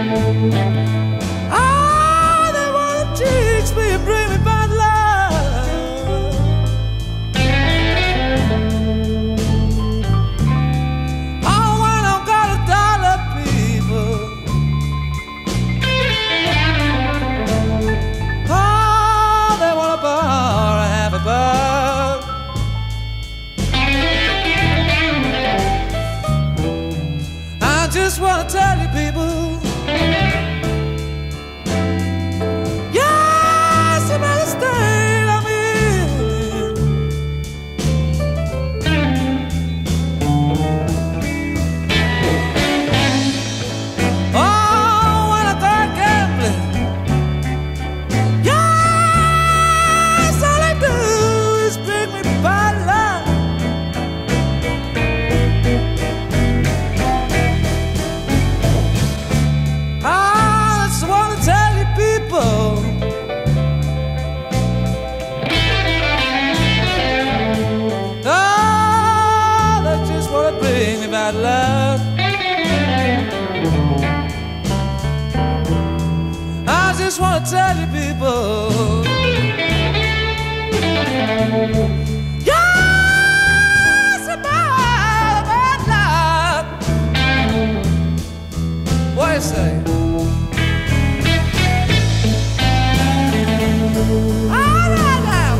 Oh, they wanna teach me and bring me bad love. Oh, when I've got $1, people. Oh, they wanna borrow half a buck. I just wanna tell you, people. Yes, another state I'm in. Oh, when I start gambling, yes, all I do is bring me bad luck. I just wanna tell you, people. Oh, they just wanna bring me bad luck. I just wanna tell you, people. Yes, about bad luck. What do you say? All right now.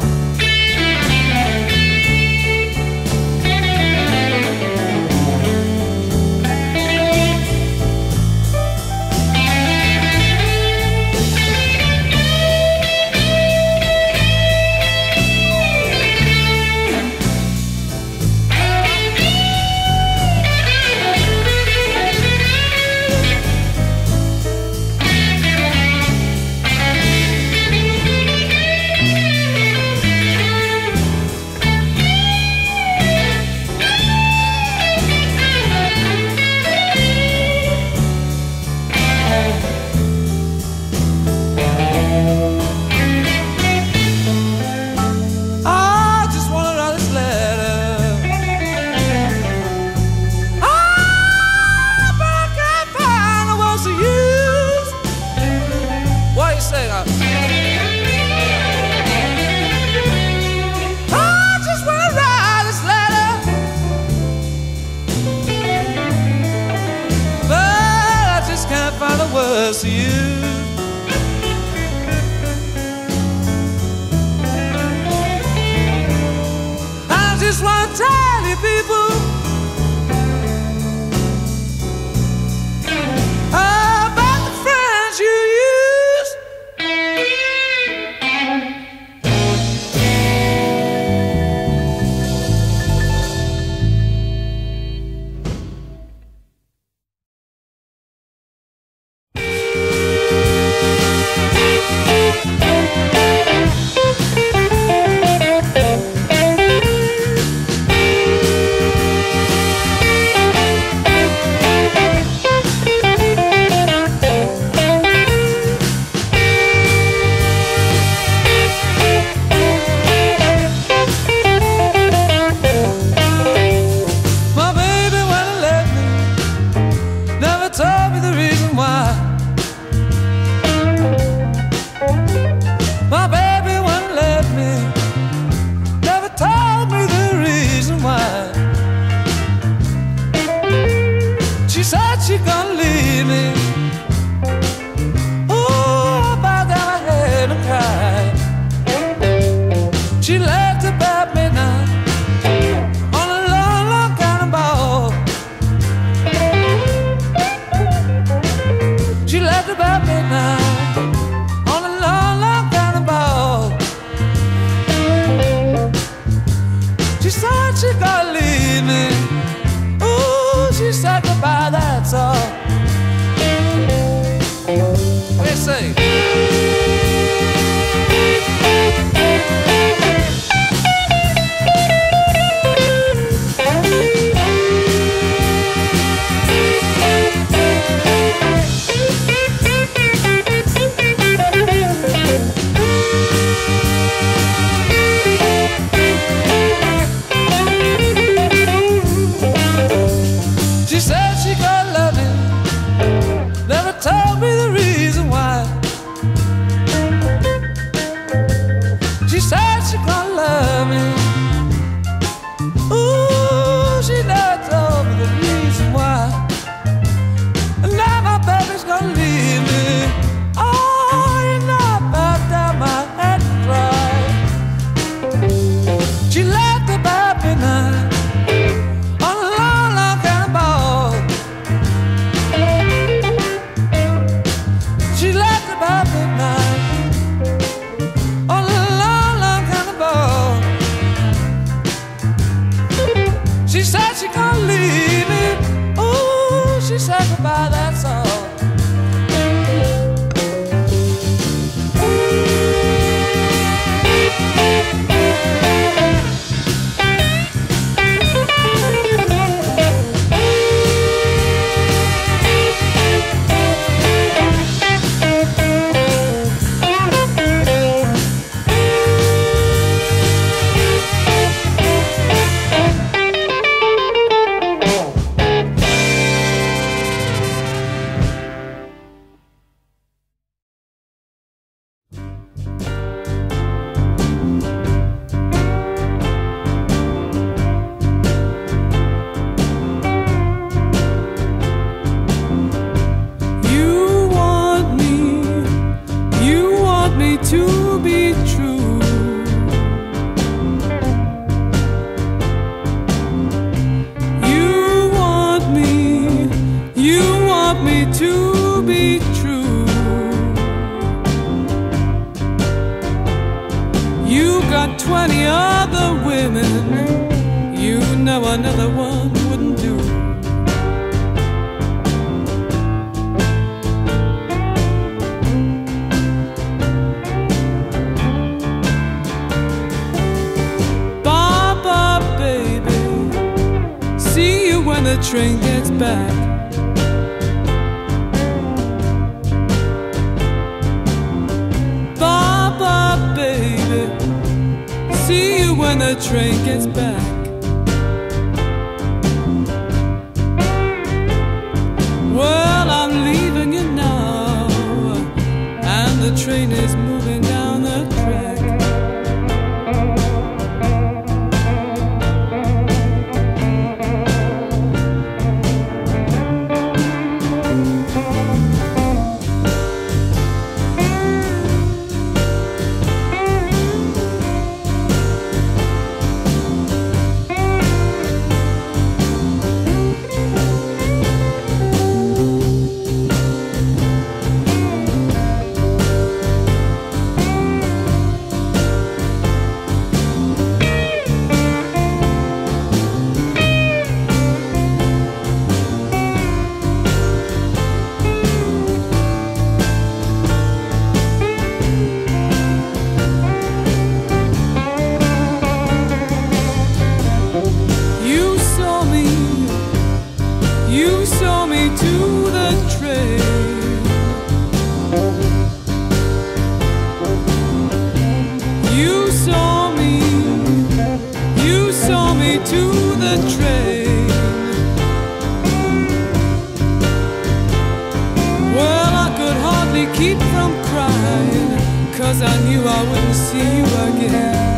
I just wanna write this letter. Oh, but I can't find the words to use. What you say? I just wanna write this letter, but I just can't find the words to use. I just wanna tell you, people, about the friends you use. My baby, when he left me, never told me the reason why. My baby, when he left me, never told me the reason why. She said she gonna leave me. Oh, I bowed down my head and cried. She left about midnight on a long, long cannonball. She left about midnight on a long, long cannonball. She said she gonna leave me. Ooh, she said goodbye, that's all. What do you say? She said she gonna love me, never told me the reason why. She said she gonna love me. Ooh, she never told me the reason why. And now my baby's gonna leave me. Oh, you know I bowed down my head and cried. She left about midnight on a long, long cannonball. She left about midnight on a long, long cannonball. She said she gonna leave me. Ooh, she said goodbye, that's all. To be true, you want me to be true. You got 20 other women, you know another one wouldn't do. When the train gets back, Baba, baby, see you when the train gets back. Well, I'm leaving you now, and the train is moving down the track. To the train, you saw me to the train. Well, I could hardly keep from crying, 'cause I knew I wouldn't see you again.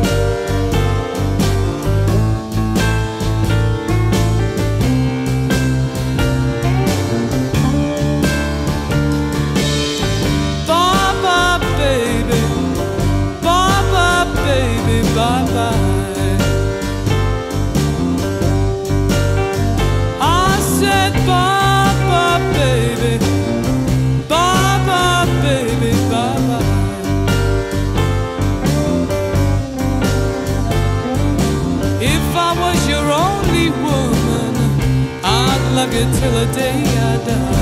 Bye-bye. I said bye-bye, baby. Bye-bye, baby, bye-bye. If I was your only woman, I'd love you till the day I die.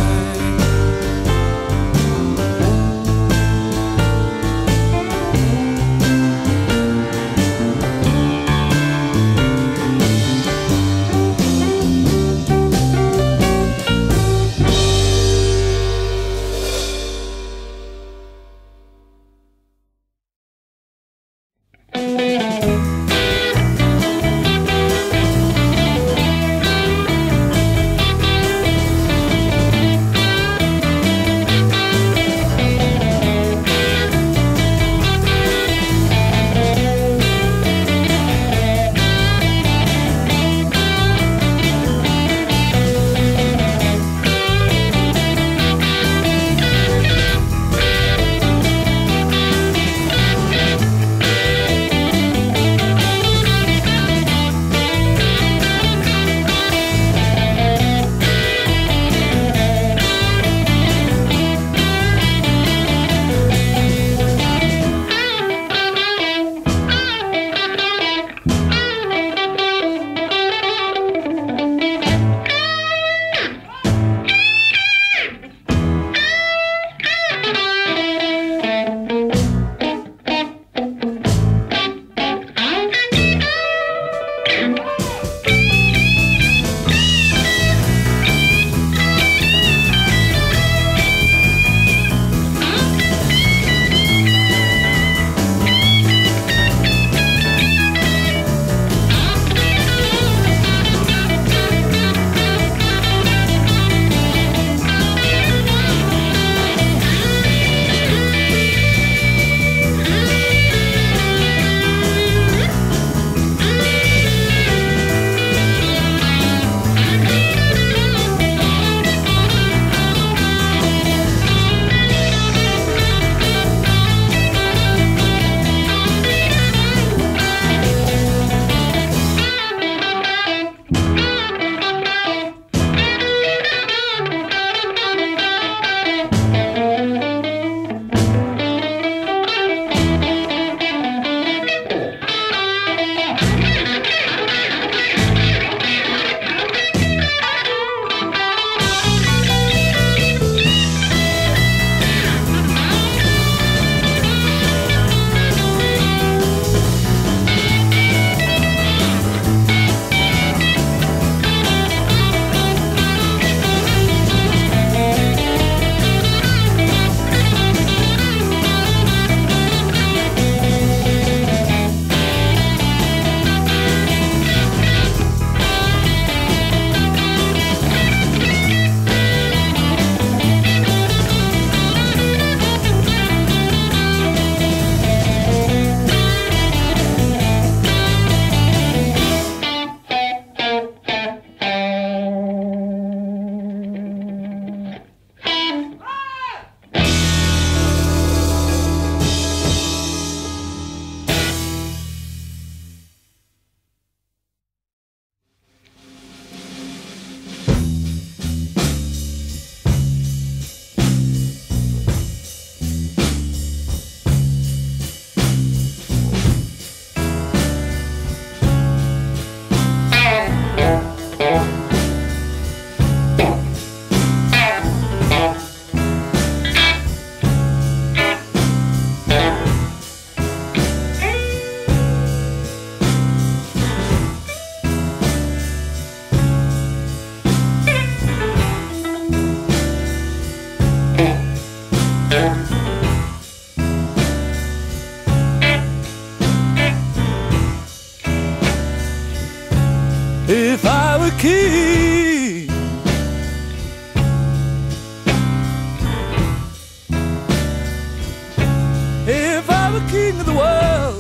king of the world.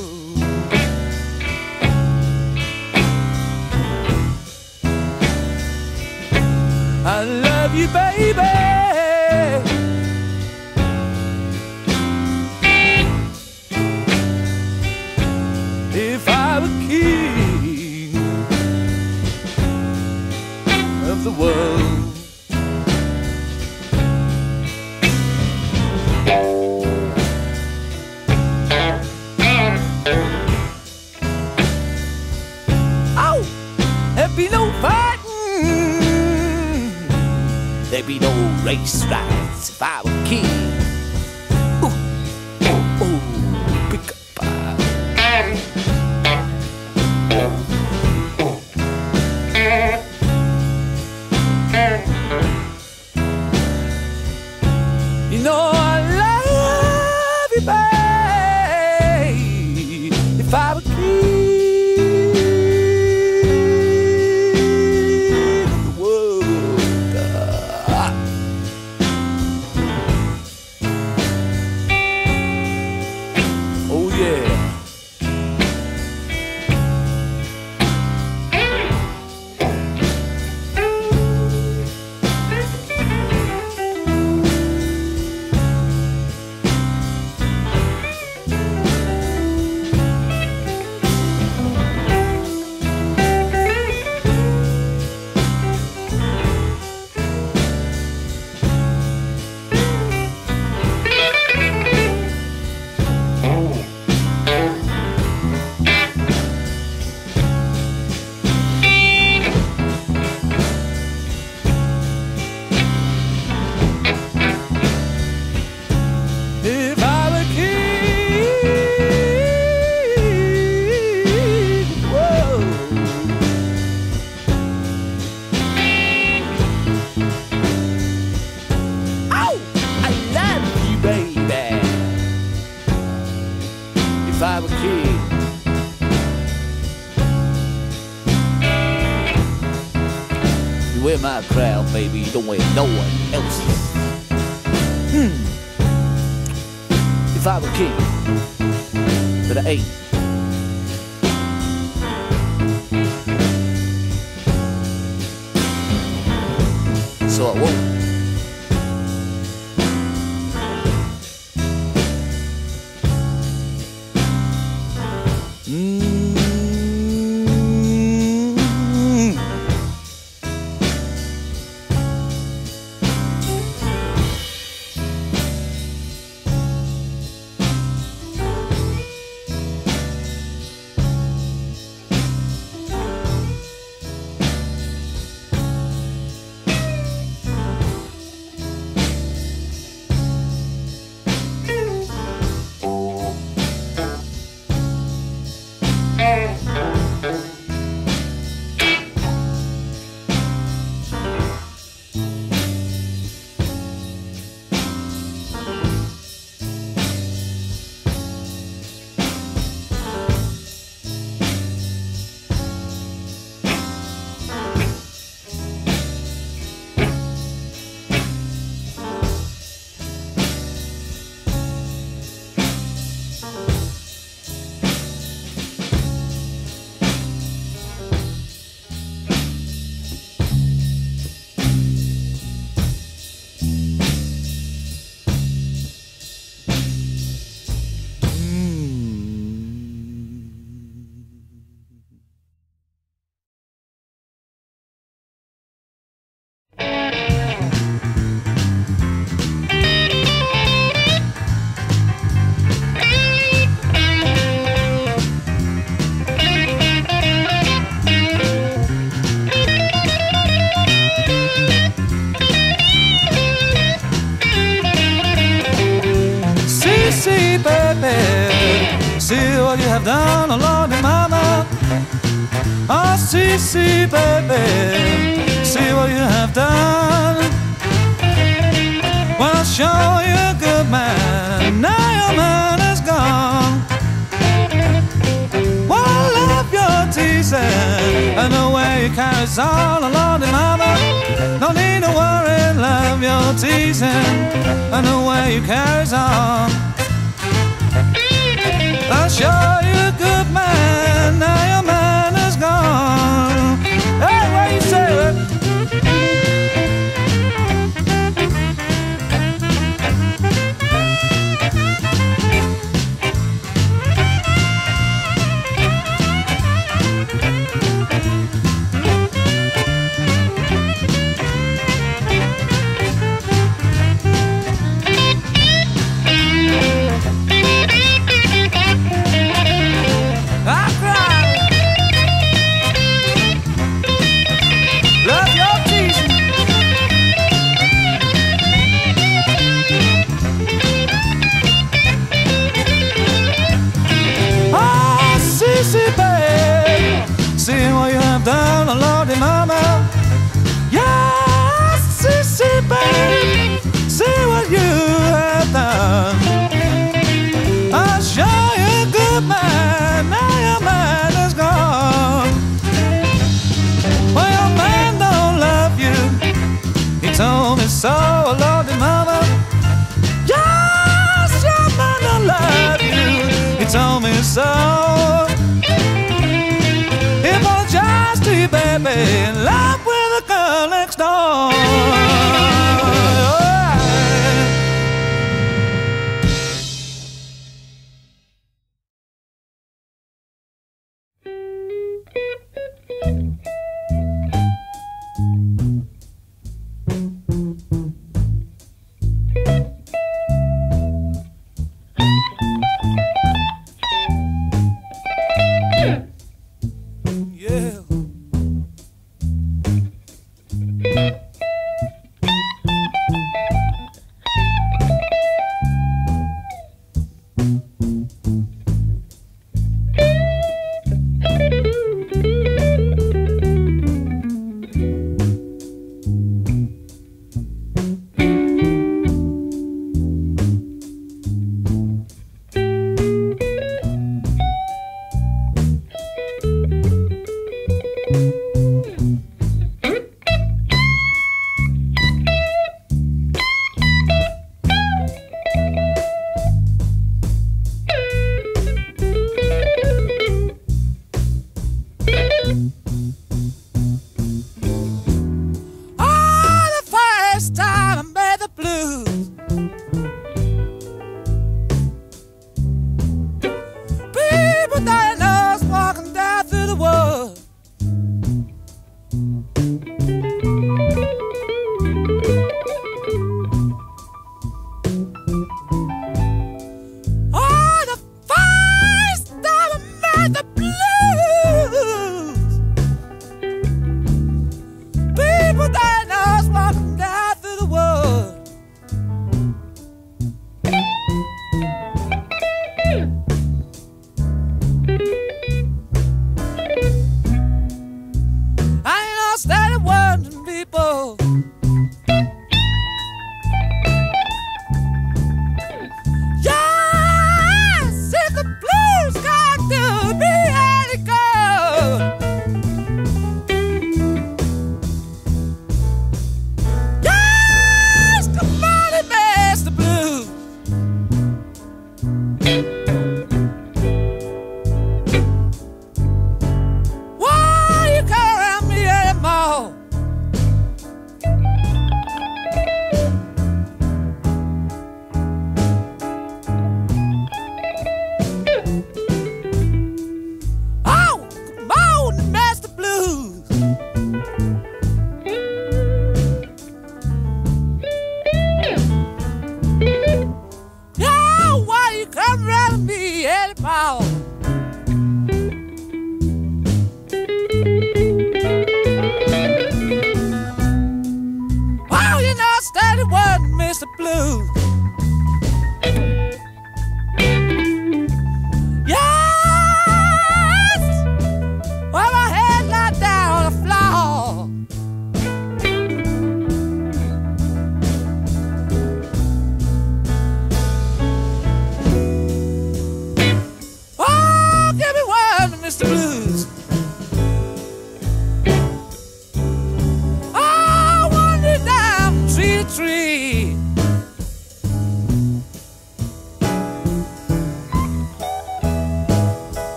I love you, baby. If I were king of the world. Oh, there'd be no fighting, there'd be no race riots if I were king. Ooh, ooh, ooh, pick up. You know I love you, babe. If I were king of the world. Oh yeah. If I were king, whoa. Ow! I love you, baby. If I were king. You wear my crown, baby. You don't wear no one else's. If I were king, but I ain't. So I won't. See what you have done, oh Lordy Mama. Oh, see, baby, see what you have done. Well, sure you're a good man, now your man is gone. Well, I love your teasing and the way you carry on, oh Lordy Mama. No need to worry, love your teasing and the way you carry on. sure you're a good man. Now your man is gone. Hey, what you say? I cried.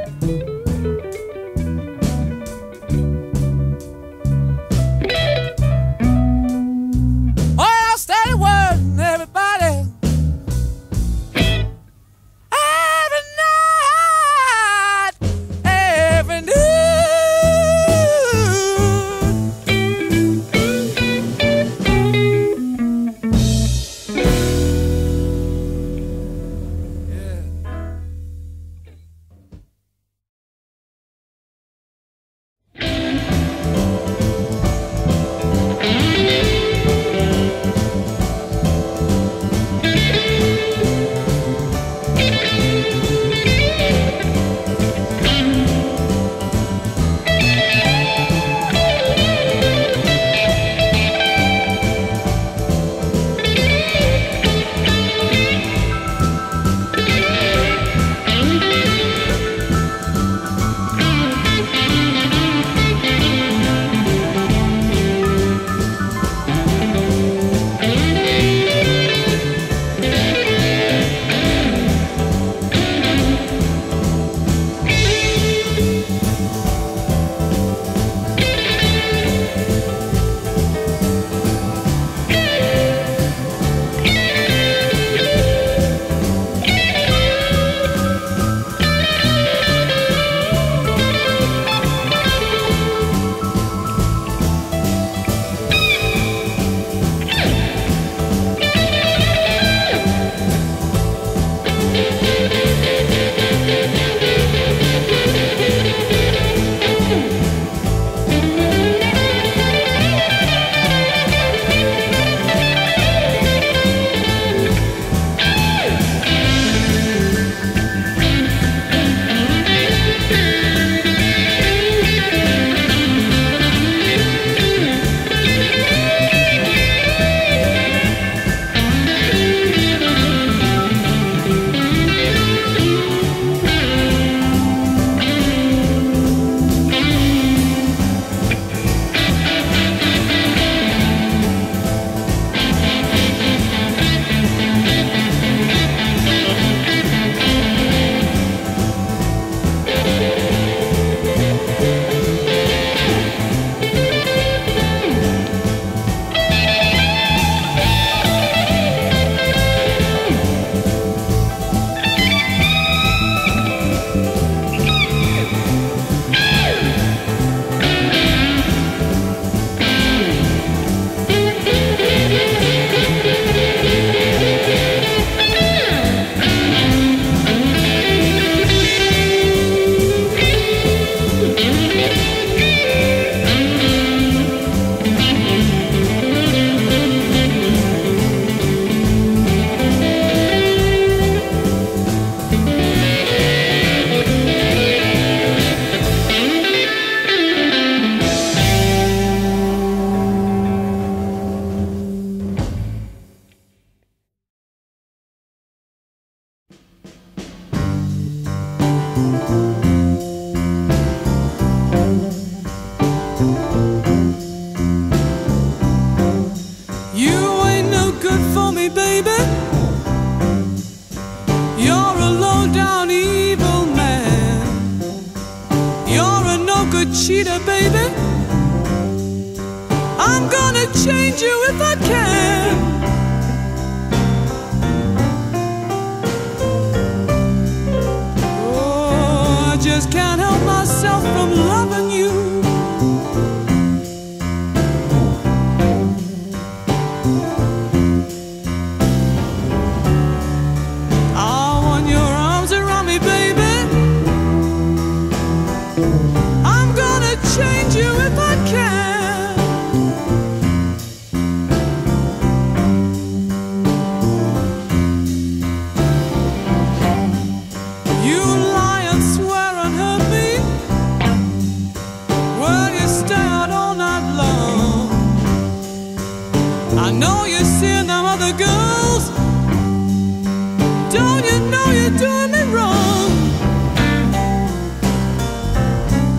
cheater, baby. I'm gonna change you if I can. Oh, I just can't help myself from loving you. I want your arms around me, baby. I'm gonna change you if I can. You lie and swear and hurt me. Well, you stay out all night long. I know you're seeing them other girls. Don't you know you're doing me wrong?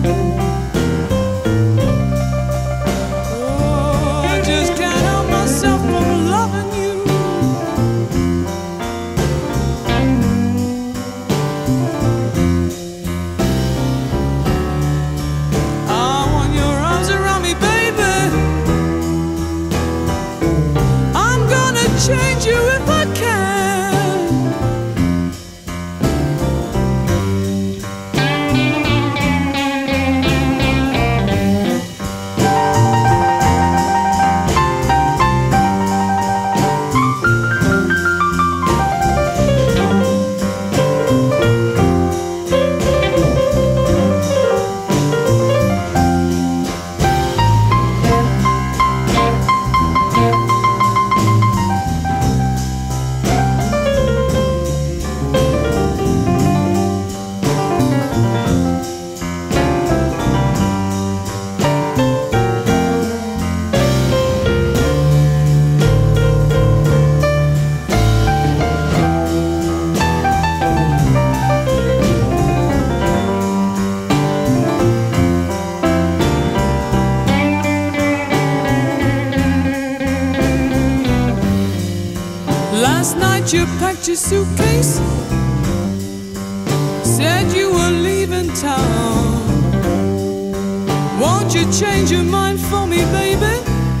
night you packed your suitcase, said you were leaving town. Won't you change your mind for me, baby?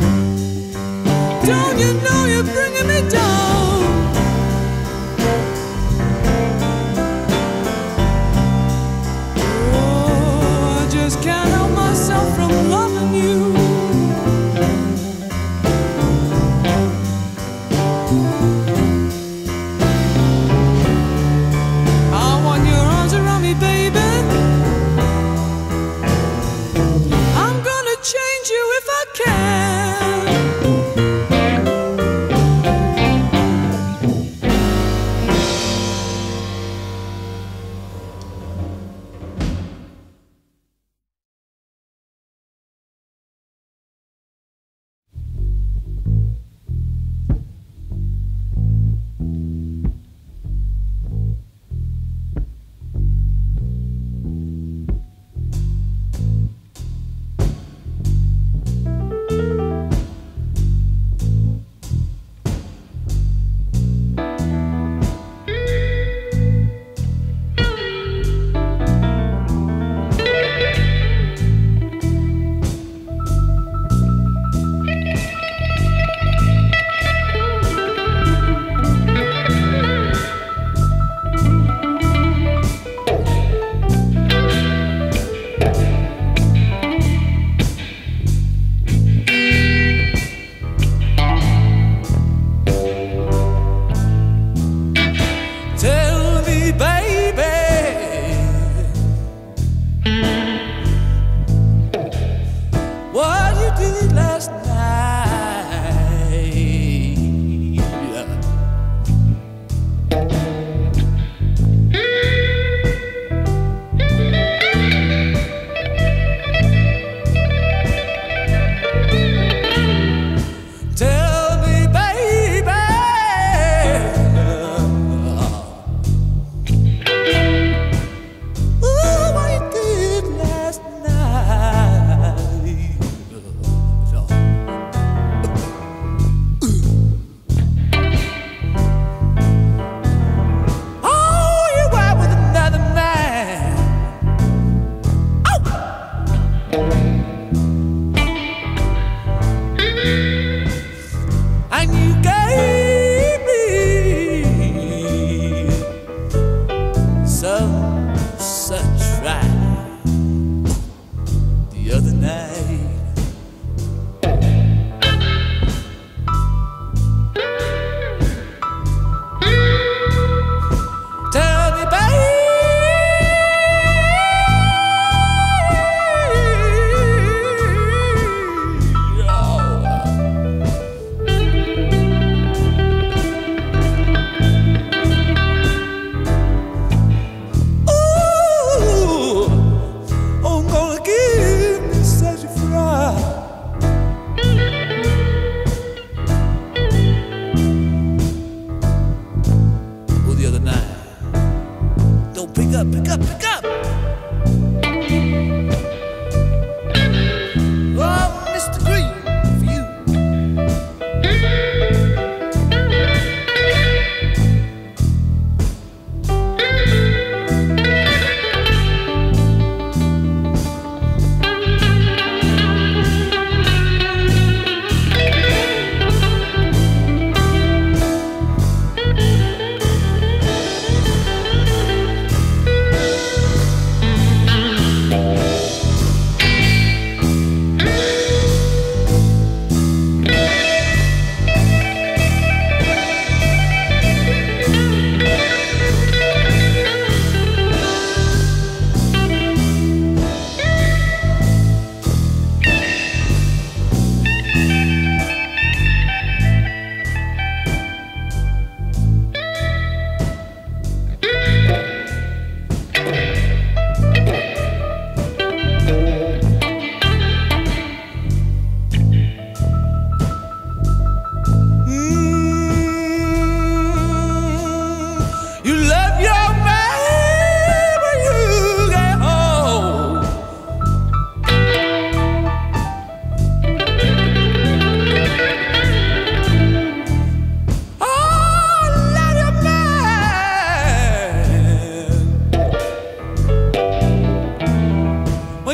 Don't you know you're bringing me down? Oh, I just can't help myself from loving you. I want your arms around me, baby. I'm gonna change you if I can.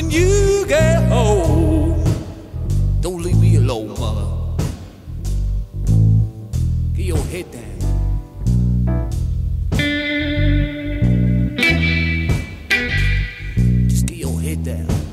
when you get home. Don't leave me alone, mother. Get your head down. Just get your head down.